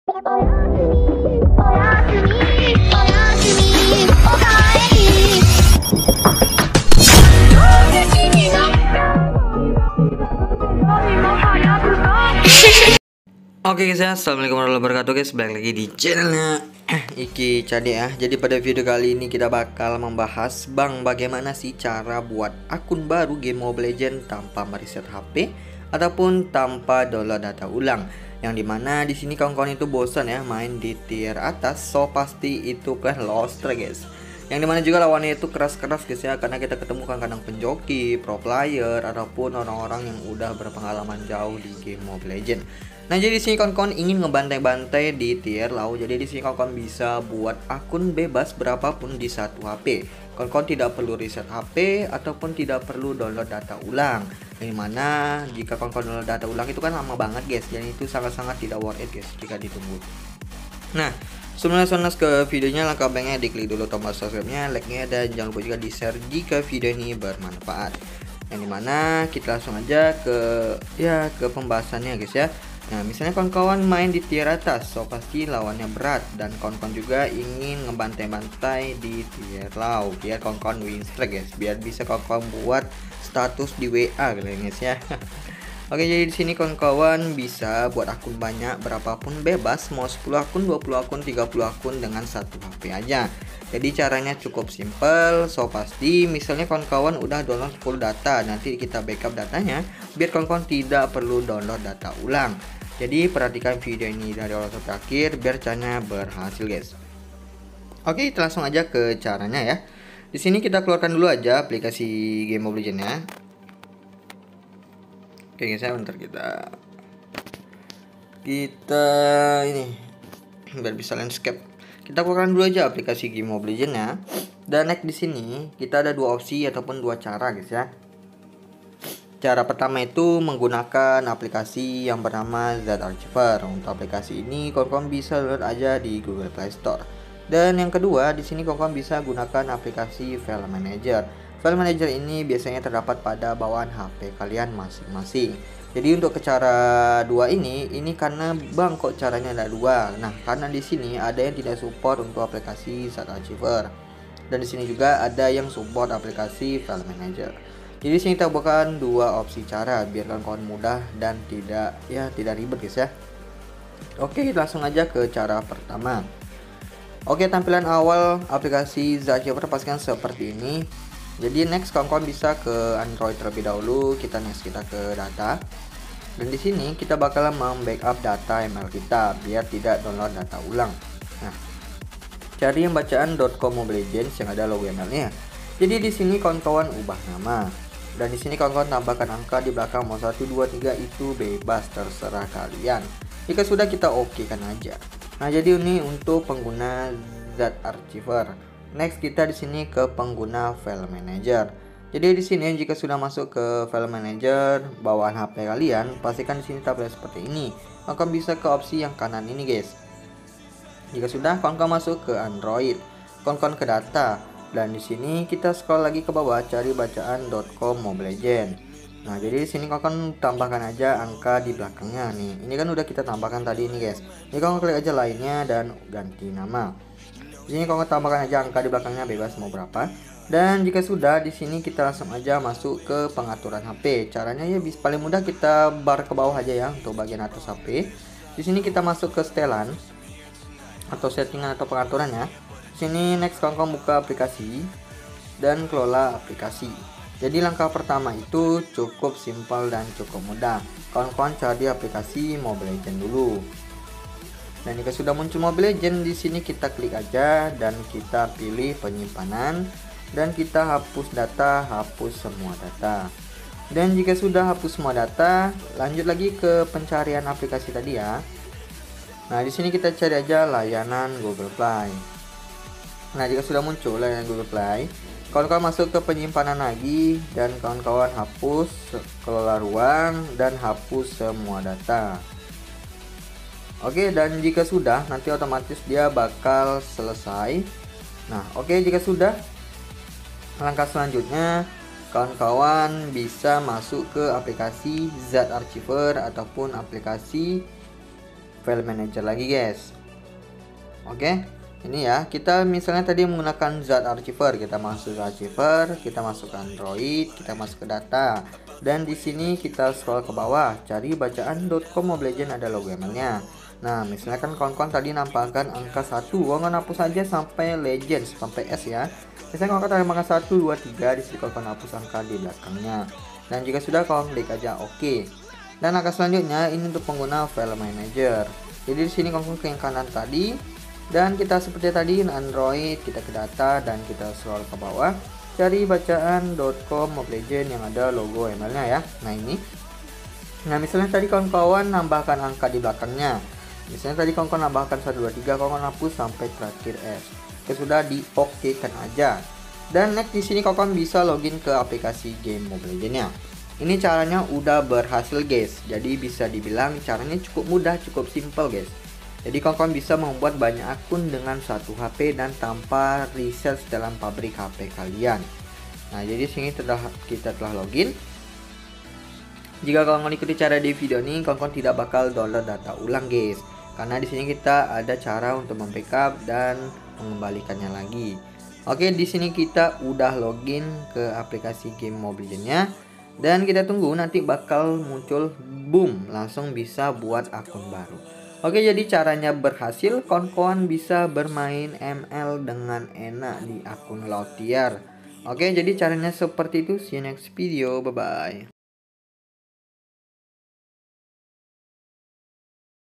Oke guys ya, assalamualaikum warahmatullahi wabarakatuh guys. Balik lagi di channelnya Iki Cade ya. Jadi pada video kali ini kita bakal membahas bagaimana sih cara buat akun baru game Mobile Legends tanpa mereset HP ataupun tanpa download data ulang. Yang dimana di sini kawan-kawan itu bosan ya main di tier atas, so pasti itu kan lost guys. Yang dimana juga lawannya itu keras-keras guys ya, karena kita ketemu kadang-kadang penjoki, pro player ataupun orang-orang yang udah berpengalaman jauh di game Mobile Legends. Nah, jadi di sini kawan-kawan ingin ngebantai-bantai di tier low. Jadi di sini kawan-kawan bisa buat akun bebas berapapun di satu HP. Kawan-kawan tidak perlu reset HP ataupun tidak perlu download data ulang. Dimana jika kawan-kawan download data ulang itu kan lama banget guys, dan itu sangat-sangat tidak worth it guys jika ditunggu. Nah, sebelum langsung ke videonya, langkah baiknya diklik dulu tombol subscribe-nya, like-nya, dan jangan lupa juga di-share jika video ini bermanfaat. Yang dimana kita langsung aja ke pembahasannya guys ya. Nah, misalnya kawan-kawan main di tier atas, so pasti lawannya berat, dan kawan-kawan juga ingin ngebantai-bantai di tier low biar kawan-kawan win streak guys, biar bisa kawan-kawan buat status di WA guys ya. Oke, jadi di sini kawan-kawan bisa buat akun banyak berapapun bebas, mau 10 akun, 20 akun, 30 akun dengan satu HP aja. Jadi caranya cukup simple, so pasti misalnya kawan-kawan udah download full data, nanti kita backup datanya biar kawan-kawan tidak perlu download data ulang. Jadi perhatikan video ini dari awal sampai akhir biar caranya berhasil guys. Oke, kita langsung aja ke caranya ya. Di sini kita keluarkan dulu aja aplikasi game Mobile Legends ya. Oke guys ya, bentar kita ini biar bisa landscape. Kita keluarkan dulu aja aplikasi game Mobile Legends ya. Dan next di sini kita ada dua opsi ataupun dua cara guys ya. Cara pertama itu menggunakan aplikasi yang bernama Z-Archiver. Untuk aplikasi ini kawan-kawan bisa download aja di Google Play Store. Dan yang kedua di sini kawan-kawan bisa gunakan aplikasi File Manager. File Manager ini biasanya terdapat pada bawaan HP kalian masing-masing. Jadi untuk cara dua ini karena kok caranya ada dua. Nah, karena di sini ada yang tidak support untuk aplikasi Z-Archiver. Dan di sini juga ada yang support aplikasi File Manager. Jadi sini kita bukan dua opsi cara biar kawan-kawan mudah dan tidak ribet guys ya. Oke, kita langsung aja ke cara pertama. Oke, tampilan awal aplikasi Z-Archiver pastikan seperti ini. Jadi next kawan-kawan bisa ke Android terlebih dahulu, kita ke data. Dan di sini kita bakal membackup data email kita biar tidak download data ulang. Nah, cari yang bacaan .com Mobile Legends yang ada logo emailnya. Jadi di sini kawan-kawan ubah nama. Dan di sini kawan-kawan tambahkan angka di belakang, mau 1, 2, 3 itu bebas terserah kalian. Jika sudah kita okekan aja. Nah, jadi ini untuk pengguna Z-Archiver. Next kita di sini ke pengguna File Manager. Jadi di sini jika sudah masuk ke File Manager bawaan HP kalian, pastikan di sini tabel seperti ini. Kawan bisa ke opsi yang kanan ini guys. Jika sudah kawan-kawan masuk ke Android, kawan-kawan ke data. Dan di sini kita scroll lagi ke bawah, cari bacaan .com Mobile Legends. Nah, jadi di sini kawan tambahkan aja angka di belakangnya nih. Ini kan udah kita tambahkan tadi ini guys. Jadi kawan klik aja lainnya dan ganti nama. Di sini kawan tambahkan aja angka di belakangnya bebas mau berapa. Dan jika sudah, di sini kita langsung aja masuk ke pengaturan HP. Caranya ya paling mudah kita bar ke bawah aja ya untuk bagian atas HP. Di sini kita masuk ke setelan atau settingan atau pengaturannya. Sini next kawan-kawan buka aplikasi dan kelola aplikasi. Jadi langkah pertama itu cukup simpel dan cukup mudah. Kawan-kawan cari aplikasi Mobile Legends dulu. Dan jika sudah muncul Mobile Legends, di sini kita klik aja dan kita pilih penyimpanan dan kita hapus data, hapus semua data. Dan jika sudah hapus semua data, lanjut lagi ke pencarian aplikasi tadi ya. Nah, di sini kita cari aja layanan Google Play. Nah, jika sudah muncul layanan Google Play, kawan-kawan masuk ke penyimpanan lagi dan kawan-kawan hapus, kelola ruang, dan hapus semua data. Oke, dan jika sudah, nanti otomatis dia bakal selesai. Nah, oke, jika sudah, langkah selanjutnya kawan-kawan bisa masuk ke aplikasi Z-Archiver ataupun aplikasi file manager lagi guys. Oke, ini ya, kita misalnya tadi menggunakan zat archiver, kita masuk ke archiver, kita masuk ke Android, kita masuk ke data, dan di sini kita scroll ke bawah, cari bacaan.com Mobile Legends, ada logo emailnya. Nah, misalnya kan kawan-kawan tadi nampakkan angka 1, kawan hapus aja sampai Legends, sampai S ya. Misalnya kawan-kawan ada angka 1, 2, 3, di sini kawan hapus angka di belakangnya. Dan jika sudah, kawan klik aja OK. Dan angka selanjutnya ini untuk pengguna file manager. Jadi di sini kawan klik yang kanan tadi, dan kita seperti tadi Android, kita ke data dan kita scroll ke bawah, cari bacaan.com Mobile Legends yang ada logo emailnya ya. Nah ini. Nah misalnya tadi kawan-kawan nambahkan angka di belakangnya. Misalnya tadi kawan-kawan nambahkan 123, kawan hapus sampai terakhir S. Sudah di OK kan aja. Dan next di sini kawan bisa login ke aplikasi game Mobile Legends-nya. Ini caranya udah berhasil guys. Jadi bisa dibilang caranya cukup mudah, cukup simple guys. Jadi kawan-kawan bisa membuat banyak akun dengan satu HP dan tanpa research dalam pabrik HP kalian. Nah, jadi sini kita telah login. Jika kawan-kawan ikuti cara di video ini, kawan-kawan tidak bakal download data ulang, guys. Karena di sini kita ada cara untuk membackup dan mengembalikannya lagi. Oke, di sini kita udah login ke aplikasi game Mobile Legends-nya. Dan kita tunggu nanti bakal muncul boom, langsung bisa buat akun baru. Oke, jadi caranya berhasil, kawan-kawan bisa bermain ML dengan enak di akun Lautier. Oke, jadi caranya seperti itu. See you next video, bye bye.